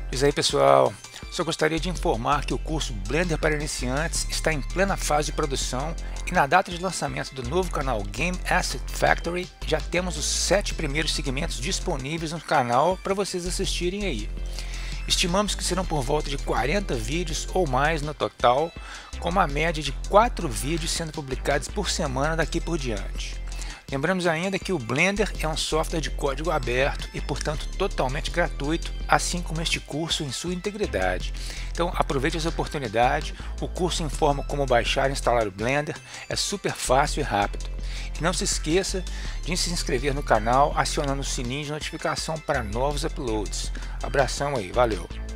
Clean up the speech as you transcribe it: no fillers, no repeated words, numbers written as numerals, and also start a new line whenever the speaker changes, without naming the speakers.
Diz aí, pessoal, só gostaria de informar que o curso Blender para Iniciantes está em plena fase de produção e na data de lançamento do novo canal Game Asset Factory já temos os 7 primeiros segmentos disponíveis no canal para vocês assistirem aí. Estimamos que serão por volta de 40 vídeos ou mais no total, com uma média de 4 vídeos sendo publicados por semana daqui por diante. Lembramos ainda que o Blender é um software de código aberto e, portanto, totalmente gratuito, assim como este curso em sua integridade. Então, aproveite essa oportunidade, o curso informa como baixar e instalar o Blender, é super fácil e rápido. E não se esqueça de se inscrever no canal acionando o sininho de notificação para novos uploads. Abração aí, valeu!